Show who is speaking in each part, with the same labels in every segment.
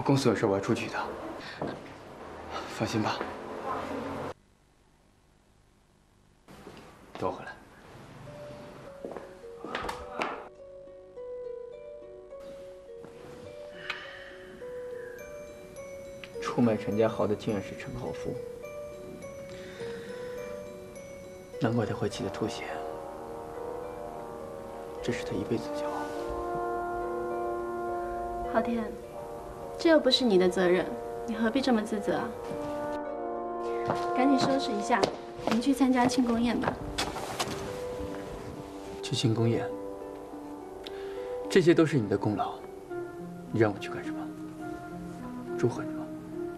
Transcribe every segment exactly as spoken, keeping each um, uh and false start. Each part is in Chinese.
Speaker 1: 公司有事，我要出去一趟。放心吧，等我回来。出卖陈家豪的竟然是陈浩夫，难怪他会气得吐血。这是他一辈子的骄傲。
Speaker 2: 昊天，这又不是你的责任，你何必这么自责啊？赶紧收拾一下，我们去参加庆功宴吧。
Speaker 1: 去庆功宴，这些都是你的功劳，你让我去干什么？祝贺你吗？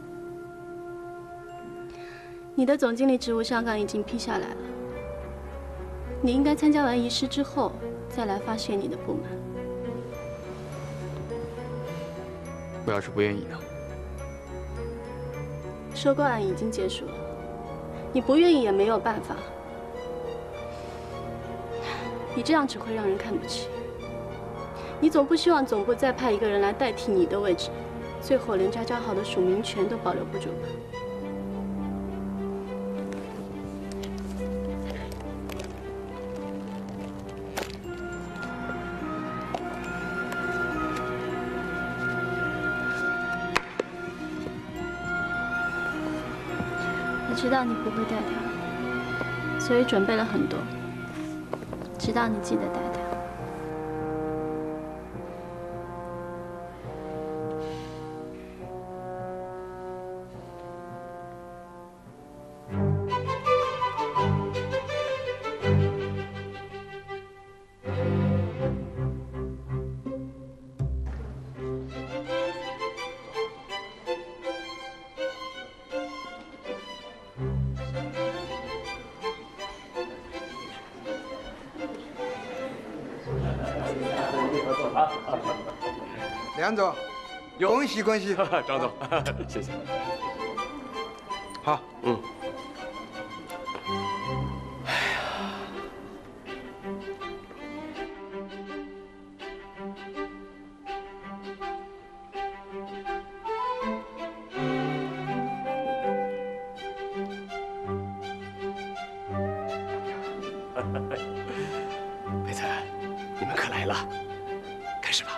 Speaker 2: 你的总经理职务上岗已经批下来了，你应该参加完仪式之后再来发泄你的不满。
Speaker 1: 我要是不愿意呢？
Speaker 2: 收购案已经结束了，你不愿意也没有办法。你这样只会让人看不起。你总不希望总部再派一个人来代替你的位置，最后连家家好的署名权都保留不住吧？我知道你不会带他，所以准备了很多，知道你记得带他。
Speaker 3: 梁总，恭喜恭喜！
Speaker 4: 张总，谢谢。
Speaker 3: 好，
Speaker 4: 嗯。北辰，你们可来了，开始吧。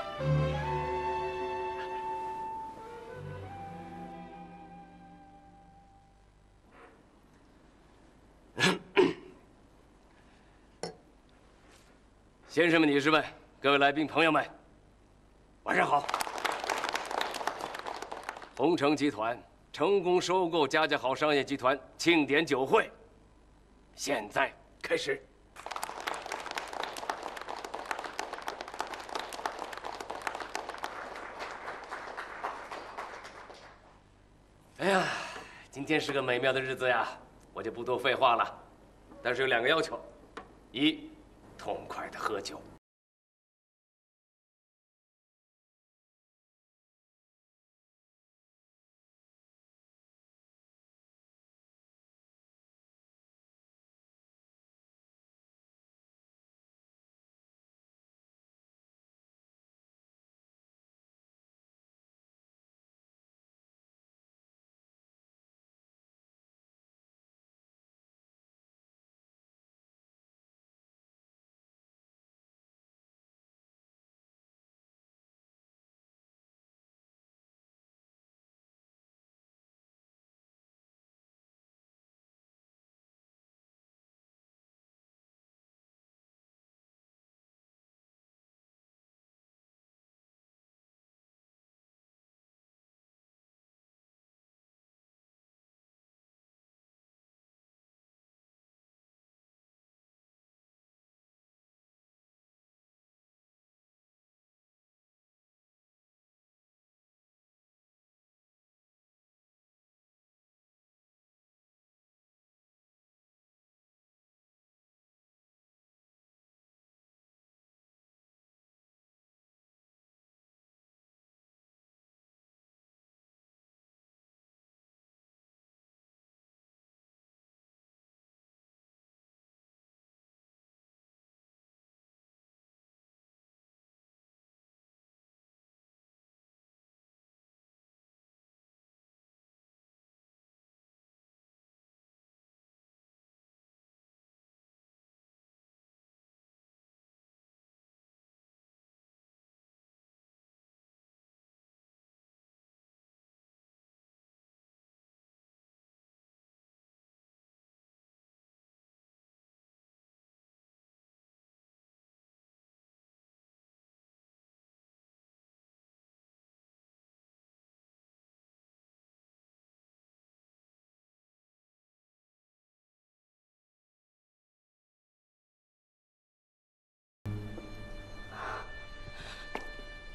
Speaker 4: 先生们、女士们、各位来宾朋友们，晚上好！鸿城集团成功收购家家好商业集团庆典酒会，现在开始。哎呀，今天是个美妙的日子呀，我就不多废话了。但是有两个要求：一，痛快的喝酒。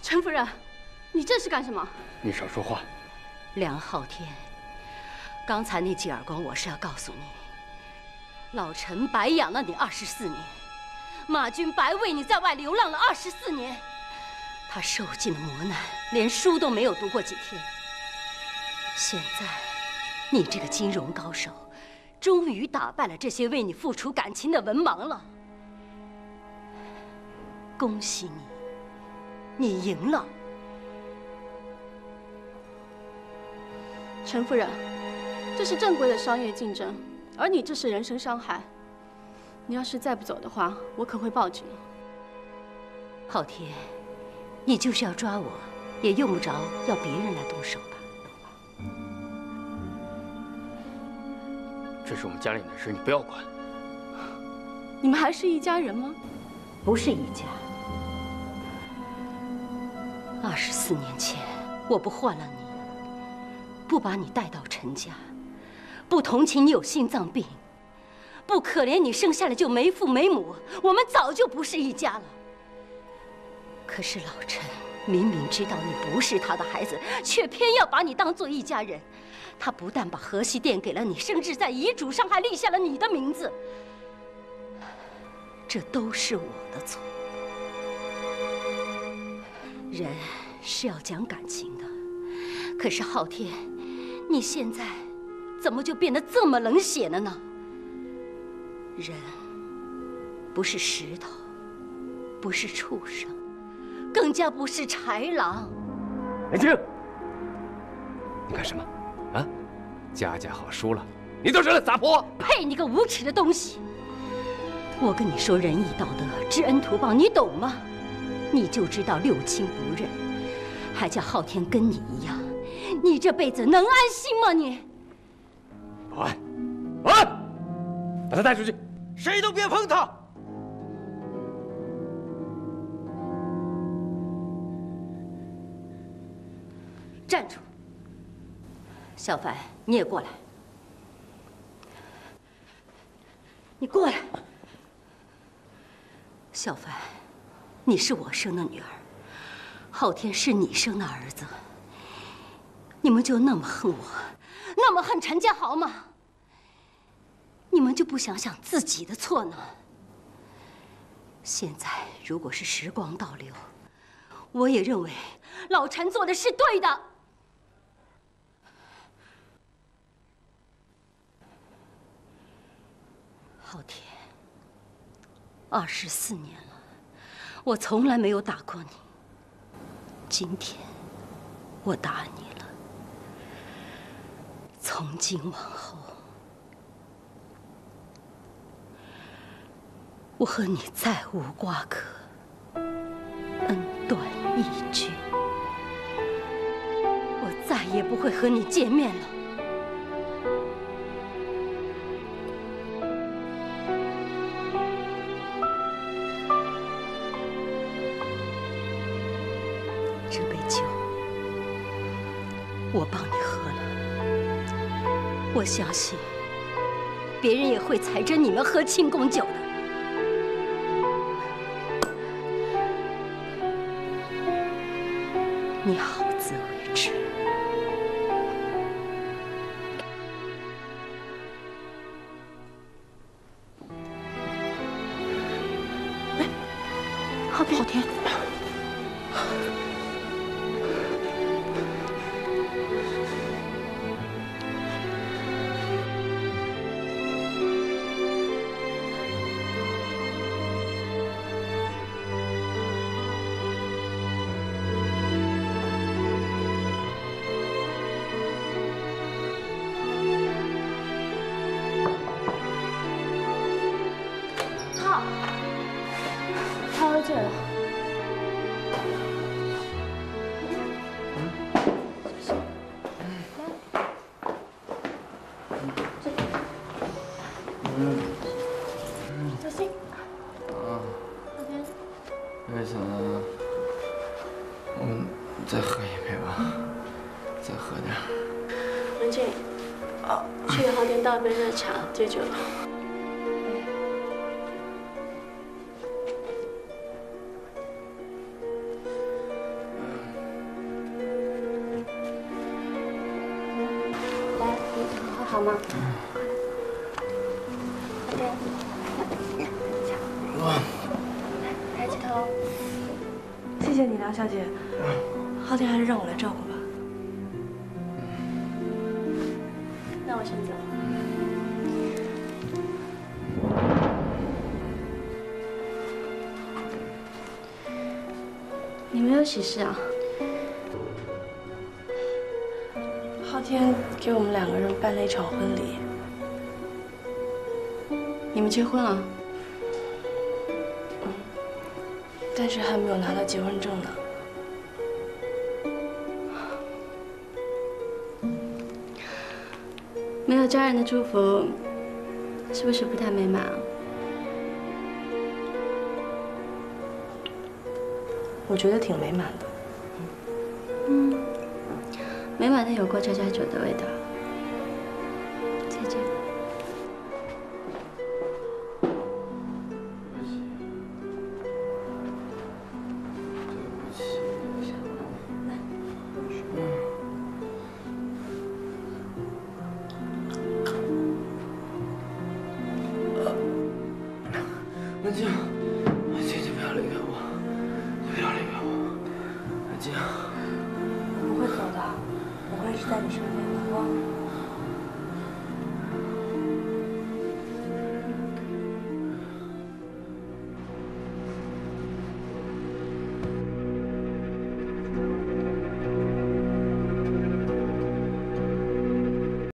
Speaker 2: 陈夫人，你这是干什么？
Speaker 1: 你少说话。
Speaker 5: 梁昊天，刚才那记耳光，我是要告诉你，老陈白养了你二十四年，马军白为你在外流浪了二十四年，他受尽了磨难，连书都没有读过几天。现在，你这个金融高手，终于打败了这些为你付出感情的文盲了。恭喜你，你赢了。
Speaker 2: 陈夫人，这是正规的商业竞争，而你这是人身伤害。你要是再不走的话，我可会报警。
Speaker 5: 昊天，你就是要抓我，也用不着要别人来动手吧？
Speaker 1: 这是我们家里的事，你不要管。
Speaker 2: 你们还是一家人吗？
Speaker 5: 不是一家。二十四年前，我不换了你，不把你带到陈家，不同情你有心脏病，不可怜你生下来就没父没母，我们早就不是一家了。可是老陈明明知道你不是他的孩子，却偏要把你当做一家人。他不但把河西店给了你，甚至在遗嘱上还立下了你的名字。这都是我的错。人是要讲感情的，可是昊天，你现在怎么就变得这么冷血了呢？人不是石头，不是畜生，更加不是豺狼。
Speaker 4: 连青，你干什么？啊，家家好输了，你就是来撒泼！
Speaker 5: 呸！你个无耻的东西！我跟你说仁义道德、知恩图报，你懂吗？你就知道六亲不认，还叫昊天跟你一样，你这辈子能安心吗？你
Speaker 4: 保安，保安，把他带出去！
Speaker 3: 谁都别碰他！
Speaker 5: 站住！小凡，你也过来。你过来。小凡，你是我生的女儿，昊天是你生的儿子。你们就那么恨我，那么恨陈家豪吗？你们就不想想自己的错呢？现在如果是时光倒流，我也认为老陈做的是对的。昊天，二十四年了，我从来没有打过你。今天，我打你了。从今往后，我和你再无瓜葛，恩断义绝。我再也不会和你见面了。这杯酒，我帮你喝了。我相信，别人也会踩着你们喝庆功酒的。你好自为之。
Speaker 2: 哎，昊天，昊天。这了。嗯，小心。啊。昊天。
Speaker 1: 月小呢？我们再喝一杯吧，再喝点。
Speaker 2: 文静，啊，去给昊天倒一杯热茶，解酒了。
Speaker 1: 哎
Speaker 2: 好吗？对。来，抬起头。
Speaker 6: 谢谢你，梁小姐。昊天还是让我来照顾吧。
Speaker 2: 那我先走。你没有喜事啊？
Speaker 6: 昊天给我们两个人办了一场婚礼。
Speaker 2: 你们结婚了？
Speaker 6: 嗯，但是还没有拿到结婚证呢。
Speaker 2: 没有家人的祝福，是不是不太美满啊？
Speaker 6: 我觉得挺美满的。
Speaker 2: 嗯，美满的有过家家酒的味道。再见。
Speaker 7: 文静，姐姐不要离开我，不要离开我，文静。
Speaker 6: 我不会走的，我会一直在你身边的，好不好？